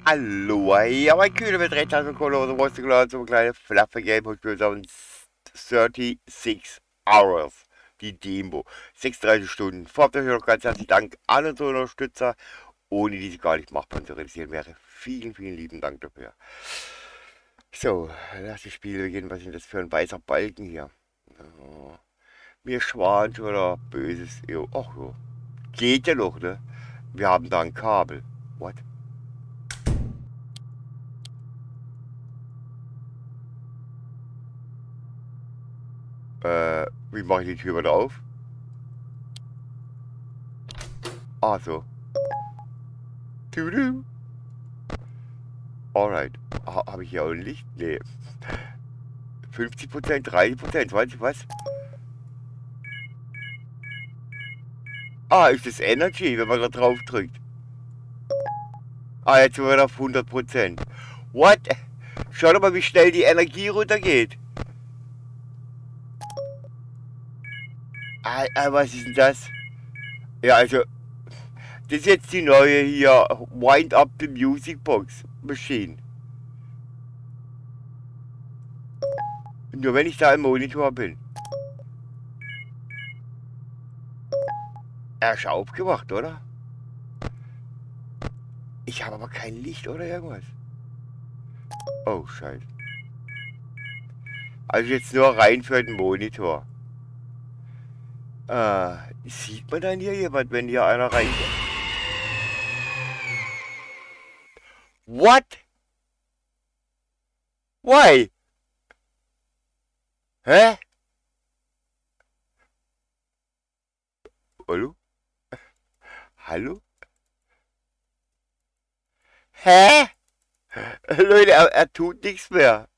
Hallo, ja, mein Kühler mit recht also Kohle oder was geladen, so ein kleines Fluffer Game und spielt auf 36 Hours. Die Demo. 36 Stunden. Vorab euch noch ganz herzlichen Dank an unsere Unterstützer, ohne die sie gar nicht machbar zu realisieren wäre. Vielen, vielen lieben Dank dafür. So, lass das Spiel beginnen. Was ist denn das für ein weißer Balken hier? Oh, mir schwant oder böses. Jo, ach jo. Geht ja noch, ne? Wir haben da ein Kabel. What? Wie mache ich die Tür wieder auf? Ah, so. Tudu. Alright. Habe ich hier auch ein Licht? Nee. 50%, 30%, weiß ich was? Ah, ist das Energy, wenn man da drauf drückt. Ah, jetzt sind wir auf 100%. What? Schau doch mal, wie schnell die Energie runtergeht. Was ist denn das? Ja, also, das ist jetzt die neue hier. Wind up the Music Box Machine. Nur wenn ich da im Monitor bin. Er ist aufgemacht, oder? Ich habe aber kein Licht oder irgendwas. Oh, scheiße. Also jetzt nur rein für den Monitor. Sieht man dann hier jemand, wenn hier einer reinkommt? What? Why? Hä? Hallo? Hallo? Hä? Leute, er tut nichts mehr.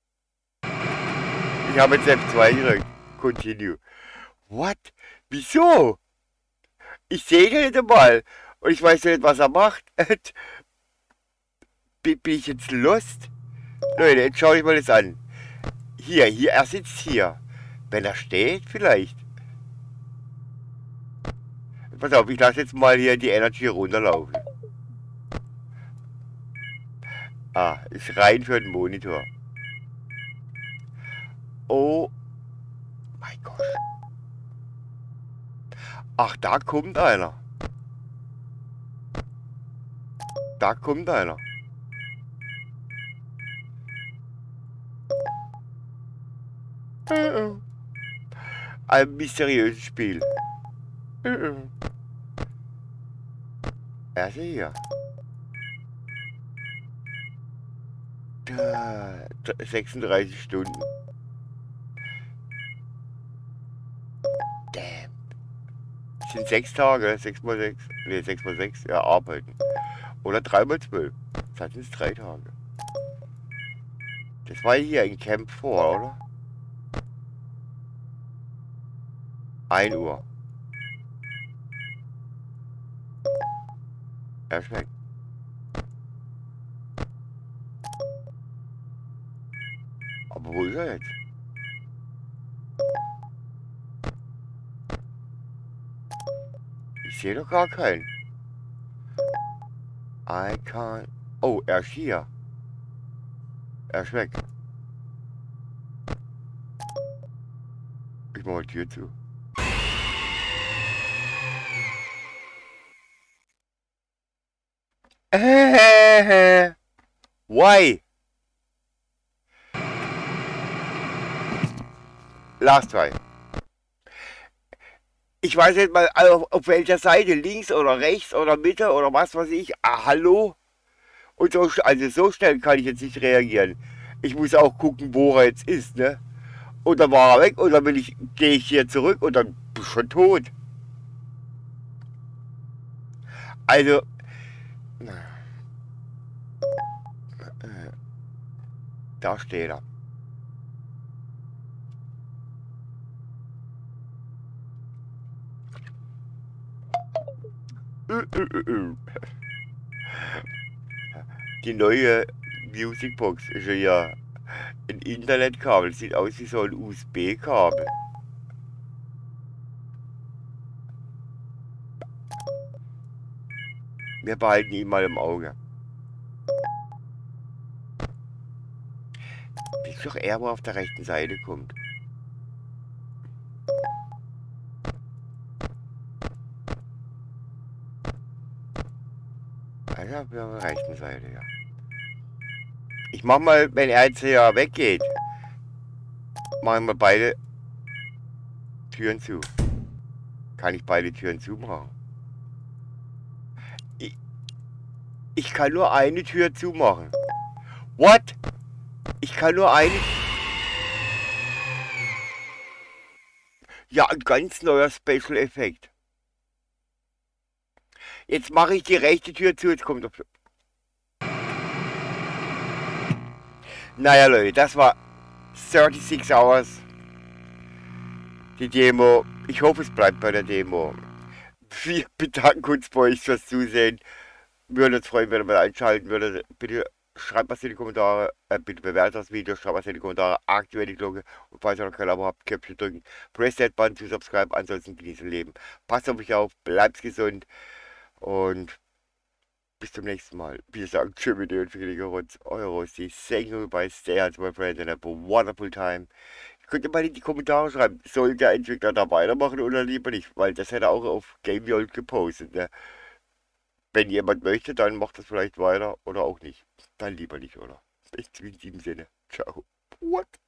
Ich habe jetzt F2 gedrückt. Continue. What? Wieso? Ich sehe ihn nicht einmal. Und ich weiß nicht, was er macht. Bin ich jetzt lost? Leute, jetzt schau ich mal das an. Hier, er sitzt hier. Wenn er steht, vielleicht. Pass auf, ich lasse jetzt mal hier die Energy runterlaufen. Ah, ist rein für den Monitor. Oh mein Gott. Ach, da kommt einer. Da kommt einer. Ein mysteriöses Spiel. Er ist hier. 36 Stunden. Damn. Das sind 6 Tage. 6 mal 6. Ne, 6 mal 6. Ja, arbeiten. Oder 3 mal 12. Das sind es 3 Tage. Das war hier in Camp 4, oder? 1 Uhr. Er schmeckt. Aber wo ist er jetzt? Ich sehe doch gar keinen. I can't. Oh, er ist hier. Er ist weg. Ich mache die Tür zu. Why? Last try. Ich weiß nicht mal, auf welcher Seite, links oder rechts oder Mitte oder was weiß ich. Ah, hallo? Und so, also so schnell kann ich jetzt nicht reagieren. Ich muss auch gucken, wo er jetzt ist, ne? Und dann war er weg und dann gehe ich hier zurück und dann bin ich schon tot. Also, da steht er. Die neue Musicbox ist ja ein Internetkabel. Sieht aus wie so ein USB-Kabel. Wir behalten ihn mal im Auge. Bis doch er mal auf der rechten Seite kommt. Also auf der rechten Seite, ja. Ich mach mal, wenn er jetzt hier weggeht, machen wir beide Türen zu. Kann ich beide Türen zumachen? Ich, ich kann nur eine Tür zumachen. What? Ich kann nur eine... Ja, ein ganz neuer Special-Effekt. Jetzt mache ich die rechte Tür zu, jetzt kommt... Naja, Leute, das war 36 Hours. Die Demo. Ich hoffe, es bleibt bei der Demo. Wir bedanken uns bei euch fürs Zusehen. Wir würden uns freuen, wenn ihr mal einschalten würdet. Bitte schreibt was in die Kommentare. Bitte bewertet das Video, schreibt was in die Kommentare. Aktiviert die Glocke. Und falls ihr noch kein Abo habt, Köpfchen drücken. Press that button zu subscribe. Ansonsten genießt ihr Leben. Passt auf euch auf. Bleibt gesund. Und bis zum nächsten Mal. Wir sagen tschüss mit und für die Gerutz. Euer Rosti. Saying goodbye. Stay out my friends and have a wonderful time. Könnt ihr mal in die Kommentare schreiben, soll der Entwickler da weitermachen oder lieber nicht? Weil das hätte er auch auf GameWorld gepostet. Ne? Wenn jemand möchte, dann macht das vielleicht weiter oder auch nicht. Dann lieber nicht, oder? In diesem Sinne. Ciao. What?